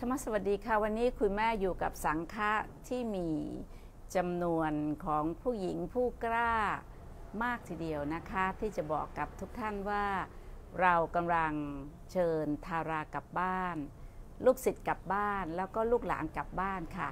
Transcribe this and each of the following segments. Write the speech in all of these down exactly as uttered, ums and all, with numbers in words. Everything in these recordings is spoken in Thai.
รรมสวัสดีค่ะวันนี้คุณแม่อยู่กับสังฆะที่มีจำนวนของผู้หญิงผู้กล้ามากทีเดียวนะคะที่จะบอกกับทุกท่านว่าเรากำลังเชิญทารากลับบ้านลูกศิษย์กลับบ้านแล้วก็ลูกหลานกลับบ้านค่ะ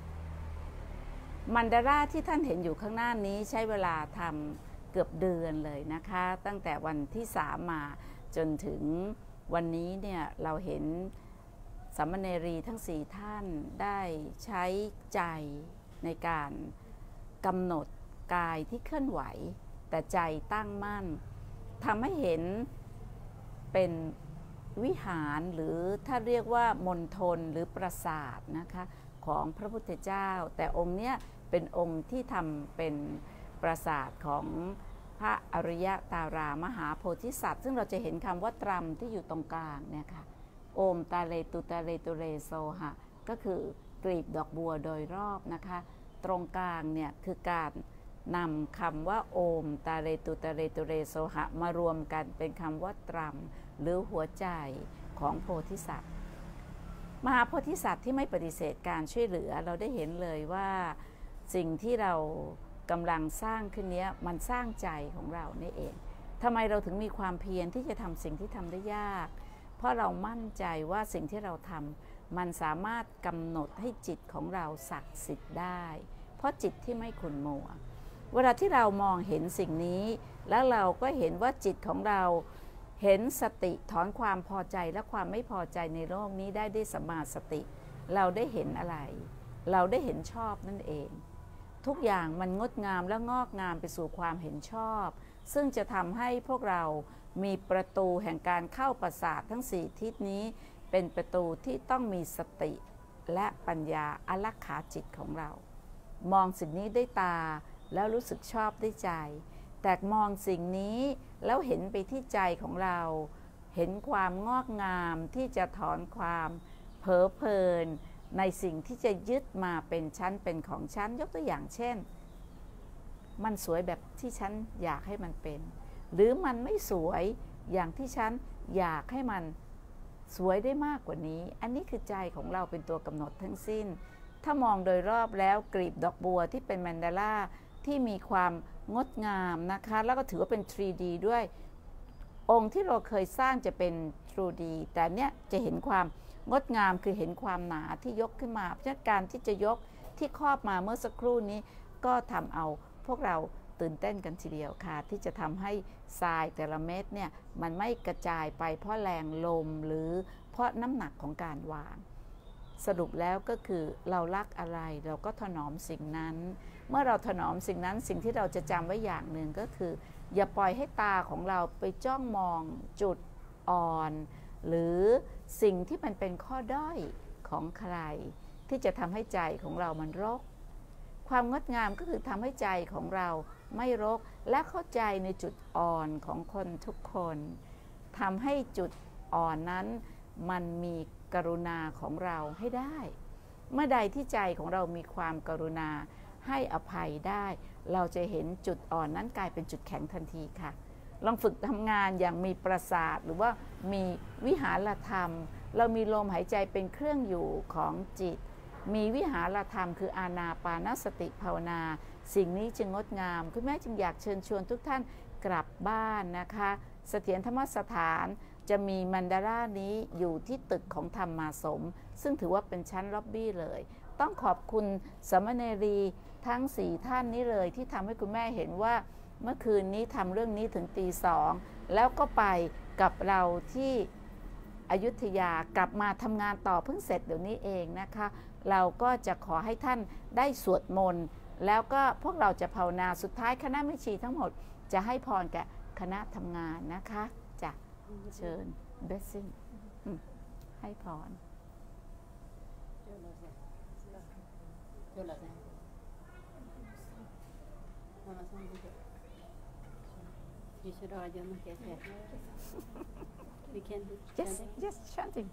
มันดาราที่ท่านเห็นอยู่ข้างหน้านี้ใช้เวลาทำเกือบเดือนเลยนะคะตั้งแต่วันที่สามมาจนถึงวันนี้เนี่ยเราเห็นสามเณรีทั้งสี่ท่านได้ใช้ใจในการกำหนดกายที่เคลื่อนไหวแต่ใจตั้งมั่นทำให้เห็นเป็นวิหารหรือถ้าเรียกว่ามณฑลหรือปราสาทนะคะของพระพุทธเจ้าแต่องค์เนี้ยเป็นองค์ที่ทำเป็นปราสาทของพระอริยตารามหาโพธิสัตว์ซึ่งเราจะเห็นคำว่าตรัมที่อยู่ตรงกลางเนี่ยค่ะโอมตาเลตุตาเลตุเรโซหะก็คือกลีบดอกบัวโดยรอบนะคะตรงกลางเนี่ยคือการนำคำว่าโอมตาเลตุตาเลตุเรโซหะมารวมกันเป็นคำว่าตรัมหรือหัวใจของโพธิสัตว์มหาโพธิสัตว์ที่ไม่ปฏิเสธการช่วยเหลือเราได้เห็นเลยว่าสิ่งที่เรากำลังสร้างขึ้นนี้มันสร้างใจของเรานี่เองทำไมเราถึงมีความเพียรที่จะทำสิ่งที่ทำได้ยากเพราะเรามั่นใจว่าสิ่งที่เราทำมันสามารถกำหนดให้จิตของเราศักดิ์สิทธิ์ได้เพราะจิตที่ไม่ขุ่นมัวเวลาที่เรามองเห็นสิ่งนี้แล้วเราก็เห็นว่าจิตของเราเห็นสติถอนความพอใจและความไม่พอใจในโลกนี้ได้ด้วยสัมมาสติเราได้เห็นอะไรเราได้เห็นชอบนั่นเองทุกอย่างมันงดงามและงอกงามไปสู่ความเห็นชอบซึ่งจะทำให้พวกเรามีประตูแห่งการเข้าปราสาททั้งสี่ทิศนี้เป็นประตูที่ต้องมีสติและปัญญาอารักขาจิตของเรามองสิ่งนี้ด้วยตาแล้วรู้สึกชอบด้วยใจแต่มองสิ่งนี้แล้วเห็นไปที่ใจของเราเห็นความงอกงามที่จะถอนความเพ้อเพลินในสิ่งที่จะยึดมาเป็นชั้นเป็นของชั้นยกตัวอย่างเช่นมันสวยแบบที่ฉันอยากให้มันเป็นหรือมันไม่สวยอย่างที่ฉันอยากให้มันสวยได้มากกว่านี้อันนี้คือใจของเราเป็นตัวกำหนดทั้งสิ้นถ้ามองโดยรอบแล้วกลีบดอกบัวที่เป็นแมนดาราที่มีความงดงามนะคะแล้วก็ถือว่าเป็น ทรี ดี ด้วยองค์ที่เราเคยสร้างจะเป็น ทู ดี แต่เนี้ยจะเห็นความงดงามคือเห็นความหนาที่ยกขึ้นมาเพราะฉะนั้นการที่จะยกที่ครอบมาเมื่อสักครู่นี้ก็ทำเอาพวกเราตื่นเต้นกันทีเดียวค่ะที่จะทำให้ทรายแต่ละเม็ดเนี่ยมันไม่กระจายไปเพราะแรงลมหรือเพราะน้ำหนักของการวางสรุปแล้วก็คือเรารักอะไรเราก็ถนอมสิ่งนั้นเมื่อเราถนอมสิ่งนั้นสิ่งที่เราจะจำไว้อย่างหนึ่งก็คืออย่าปล่อยให้ตาของเราไปจ้องมองจุดอ่อนหรือสิ่งที่มันเป็นข้อด้อยของใครที่จะทำให้ใจของเรามันรกความงดงามก็คือทำให้ใจของเราไม่รกและเข้าใจในจุดอ่อนของคนทุกคนทำให้จุดอ่อนนั้นมันมีกรุณาของเราให้ได้เมื่อใดที่ใจของเรามีความกรุณาให้อภัยได้เราจะเห็นจุดอ่อนนั้นกลายเป็นจุดแข็งทันทีค่ะลองฝึกทำงานอย่างมีประสาทหรือว่ามีวิหารธรรมเรามีลมหายใจเป็นเครื่องอยู่ของจิตมีวิหารธรรมคืออานาปานสติภาวนาสิ่งนี้จึงงดงามคุณแม่จึงอยากเชิญชวนทุกท่านกลับบ้านนะคะเสถียรธรรมสถานจะมีมันดารานี้อยู่ที่ตึกของธรรมาสมซึ่งถือว่าเป็นชั้นล็อบบี้เลยต้องขอบคุณสามเณรีทั้งสี่ท่านนี้เลยที่ทำให้คุณแม่เห็นว่าเมื่อคืนนี้ทำเรื่องนี้ถึงตีสองแล้วก็ไปกับเราที่อยุธยากลับมาทำงานต่อเพิ่งเสร็จเดี๋ยวนี้เองนะคะเราก็จะขอให้ท่านได้สวดมนต์แล้วก็พวกเราจะภาวนาสุดท้ายคณะแม่ชีทั้งหมดจะให้พรแก่คณะทำงานนะคะจะเชิญเบสซิ่งให้พรYes, yes, chanting.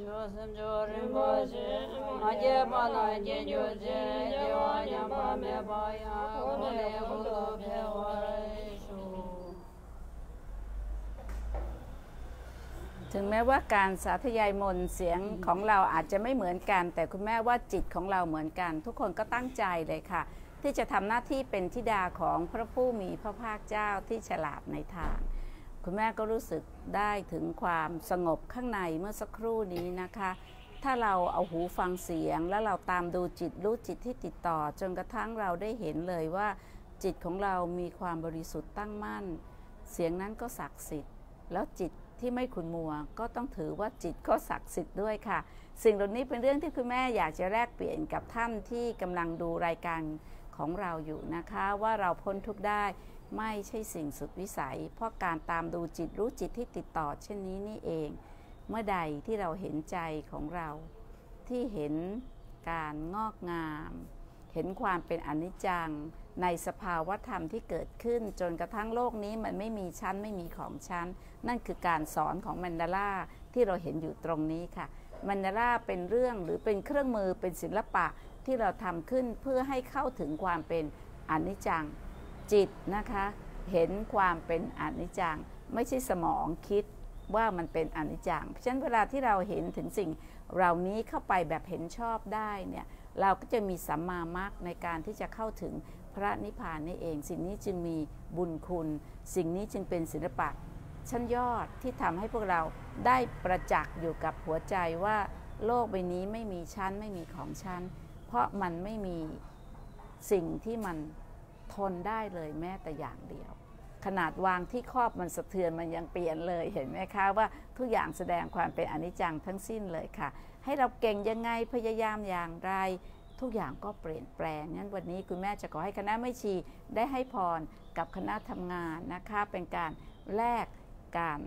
ถึงแม้ว่าการสาธยายมนต์เสียงของเราอาจจะไม่เหมือนกันแต่คุณแม่ว่าจิตของเราเหมือนกันทุกคนก็ตั้งใจเลยค่ะที่จะทำหน้าที่เป็นธิดาของพระผู้มีพระภาคเจ้าที่ฉลาดในทางคุณแม่ก็รู้สึกได้ถึงความสงบข้างในเมื่อสักครู่นี้นะคะถ้าเราเอาหูฟังเสียงแล้วเราตามดูจิตรู้จิตที่ติดต่อจนกระทั่งเราได้เห็นเลยว่าจิตของเรามีความบริสุทธิ์ตั้งมั่นเสียงนั้นก็ศักดิ์สิทธิ์แล้วจิตที่ไม่ขุ่นมัวก็ต้องถือว่าจิตก็ศักดิ์สิทธิ์ด้วยค่ะสิ่งเหล่านี้เป็นเรื่องที่คุณแม่อยากจะแลกเปลี่ยนกับท่านที่กำลังดูรายการของเราอยู่นะคะว่าเราพ้นทุกข์ได้ไม่ใช่สิ่งสุดวิสัยเพราะการตามดูจิตรู้จิตที่ติดต่อเช่นนี้นี่เองเมื่อใดที่เราเห็นใจของเราที่เห็นการงอกงามเห็นความเป็นอนิจจังในสภาวธรรมที่เกิดขึ้นจนกระทั่งโลกนี้มันไม่มีชั้นไม่มีของชั้นนั่นคือการสอนของแมนเดลาที่เราเห็นอยู่ตรงนี้ค่ะแมนเดลาเป็นเรื่องหรือเป็นเครื่องมือเป็นศิลปะที่เราทำขึ้นเพื่อให้เข้าถึงความเป็นอนิจจังจิตนะคะเห็นความเป็นอนิจจังไม่ใช่สมองคิดว่ามันเป็นอนิจจังเพราะฉะนั้นเวลาที่เราเห็นถึงสิ่งเหล่านี้เข้าไปแบบเห็นชอบได้เนี่ยเราก็จะมีสัมมามรรคในการที่จะเข้าถึงพระนิพพานนี่เองสิ่งนี้จึงมีบุญคุณสิ่งนี้จึงเป็นศิลปะชั้นยอดที่ทำให้พวกเราได้ประจักษ์อยู่กับหัวใจว่าโลกใบนี้ไม่มีชั้นไม่มีของชั้นเพราะมันไม่มีสิ่งที่มันทนได้เลยแม้แต่อย่างเดียวขนาดวางที่ครอบมันสะเทือนมันยังเปลี่ยนเลยเห็นไหมคะว่าทุกอย่างแสดงความเป็นอนิจจังทั้งสิ้นเลยค่ะให้เราเก่งยังไงพยายามอย่างไรทุกอย่างก็เปลี่ยนแปลงงั้นวันนี้คุณแม่จะขอให้คณะแม่ชีได้ให้พรกับคณะทำงานนะคะเป็นการแลกการ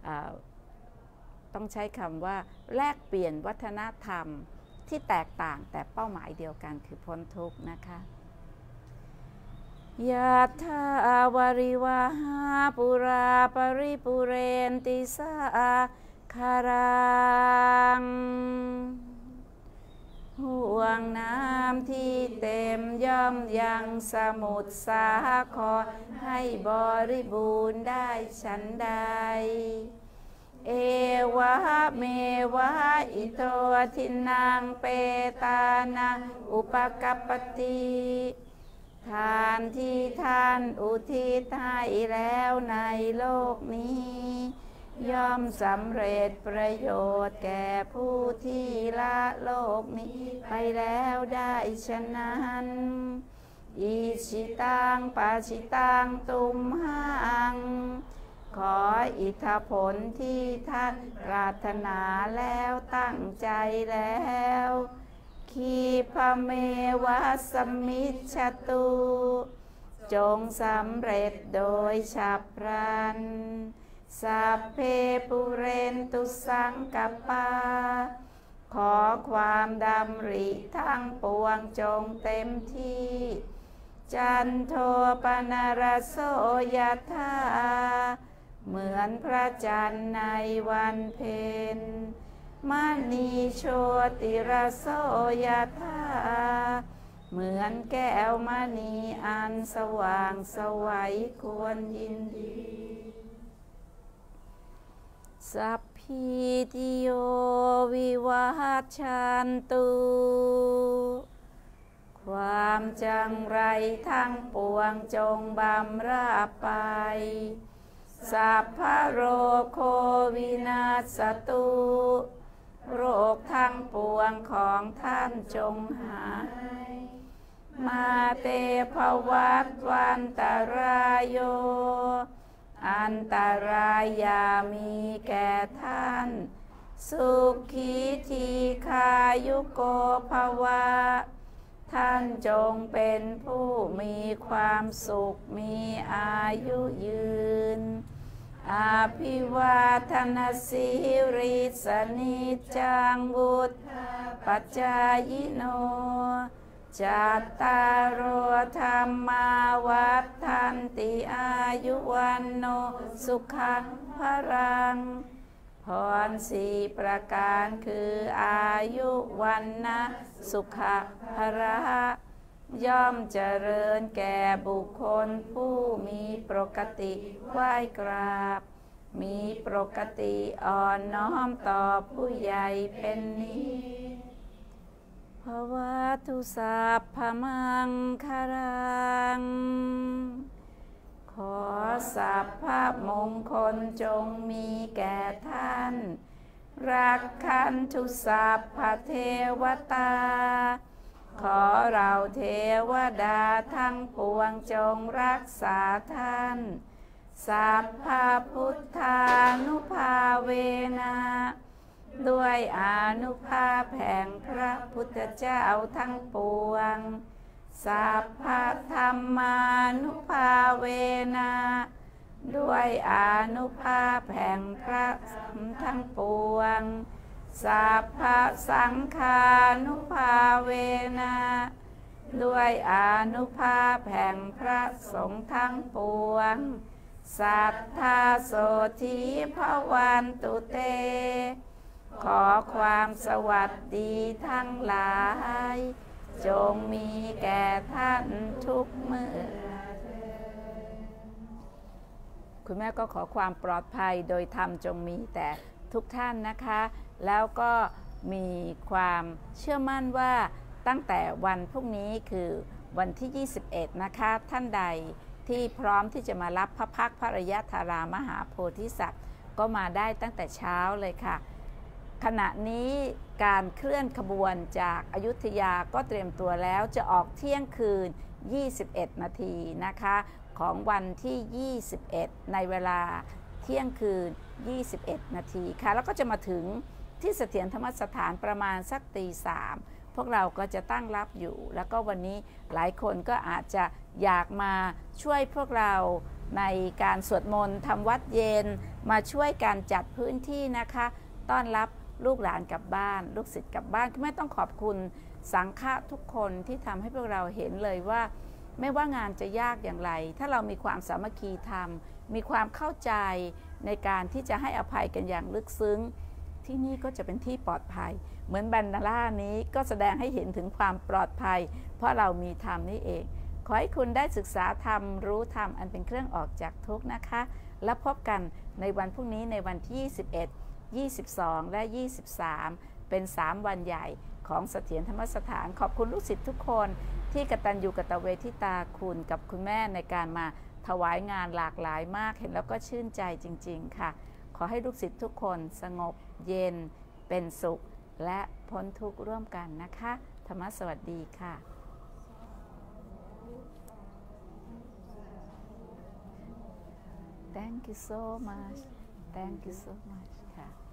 ต้องใช้คำว่าแลกเปลี่ยนวัฒนธรรมที่แตกต่างแต่เป้าหมายเดียวกันคือพ้นทุกข์นะคะยะถาวาริวหาปุราปริปุเรนติสาคารังห่วงน้ำที่เต็มย่อมยังสมุทรสาครให้บริบูรณ์ได้ฉันใดเอวะเมวะอิโตทินังเปตานังอุปกัปปติทานที่ท่านอุทิศให้แล้วในโลกนี้ย่อมสำเร็จประโยชน์แก่ผู้ที่ละโลกนี้ไปแล้วได้ฉะนั้นอิชิตังปาชิตังตุมหังขออิทธผลที่ท่านปรารถนาแล้วตั้งใจแล้วคีพเมวะสมิจฉตุจงสำเร็จโดยฉับพลันสัพเพปุเรนตุสังกปาขอความดำริทั้งปวงจงเต็มที่จันโทปนรโสยถาเหมือนพระจันทร์ในวันเพ็ญมณีโชติรโสยถาเหมือนแก้วมณีอันสว่างไสวควรยินดีสัพพิติโยวิวัชชันตุความจังไรทั้งปวงจงบำราบไปสัพพโรโควินาศตุโรคทั้งปวงของท่านจงหายมาเตภวัตวันตรายโยอันตรายยามีแก่ท่านสุขีทีคายุโกภวะท่านจงเป็นผู้มีความสุขมีอายุยืนอาภิวาทนาสิริสนิจังวุฒปัจจายโนจัตตารโอธรรมาวัฏฏันติอายุวันโนสุขังพลังพรสี่ประการคืออายุวันนะสุขะภระย่อมเจริญแก่บุคคลผู้มีปกติไหว้กราบมีปกติอ่อนน้อมต่อผู้ใหญ่เป็นนิจภวตุสัพพมังคารังขอสัพพมงคลจงมีแก่ท่านรักขันตุสัพพเทวตาขอเราเทวดาทั้งปวงจงรักษาท่านสัพพพุทธานุภาเวนะด้วยอานุภาพแห่งพระพุทธเจ้าทั้งปวงสัพพธรรมานุภาเวนะด้วยอานุภาพแห่งพระธรรมทั้งปวงสัพพสังฆานุภาเวนะด้วยอานุภาพแห่งพระสงฆ์ทั้งปวงสัทธาโสธีภวันตุเตขอความสวัสดีทั้งหลายจงมีแก่ท่านทุกเมื่อคุณแม่ก็ขอความปลอดภัยโดยธรรมจงมีแต่ทุกท่านนะคะแล้วก็มีความเชื่อมั่นว่าตั้งแต่วันพรุ่งนี้คือวันที่ยี่สิบเอ็ดนะคะท่านใดที่พร้อมที่จะมารับพระพักตร์พระอริยธารามหาโพธิสัตว์ก็มาได้ตั้งแต่เช้าเลยค่ะขณะนี้การเคลื่อนขบวนจากอยุธยาก็เตรียมตัวแล้วจะออกเที่ยงคืนยี่สิบเอ็ดนาทีนะคะของวันที่ยี่สิบเอ็ดในเวลาเที่ยงคืนยี่สิบเอ็ดนาทีค่ะแล้วก็จะมาถึงที่เสถียรธรรมสถานประมาณสักตีสามพวกเราก็จะตั้งรับอยู่แล้วก็วันนี้หลายคนก็อาจจะอยากมาช่วยพวกเราในการสวดมนต์ทำวัดเย็นมาช่วยการจัดพื้นที่นะคะต้อนรับลูกหลานกลับบ้านลูกศิษย์กลับบ้านไม่ต้องขอบคุณสังฆะทุกคนที่ทำให้พวกเราเห็นเลยว่าไม่ว่างานจะยากอย่างไรถ้าเรามีความสามัคคีธรรมมีความเข้าใจในการที่จะให้อภัยกันอย่างลึกซึ้งที่นี่ก็จะเป็นที่ปลอดภัยเหมือนบันดาล่านี้ก็แสดงให้เห็นถึงความปลอดภัยเพราะเรามีธรรมนี่เองขอให้คุณได้ศึกษาธรรมรู้ธรรมอันเป็นเครื่องออกจากทุกข์นะคะแล้วพบกันในวันพรุ่งนี้ในวันที่ยี่สิบเอ็ด ยี่สิบสองและยี่สิบสามเป็นสามวันใหญ่ของเสถียรธรรมสถานขอบคุณลูกศิษย์ทุกคนที่กตัญญูกตเวทิตาคุณกับคุณแม่ในการมาถวายงานหลากหลายมากเห็นแล้วก็ชื่นใจจริงๆค่ะขอให้ลูกศิษย์ทุกคนสงบเย็นเป็นสุขและพ้นทุกข์ร่วมกันนะคะธรรมะสวัสดีค่ะ Thank you so much Thank you so much ค่ะ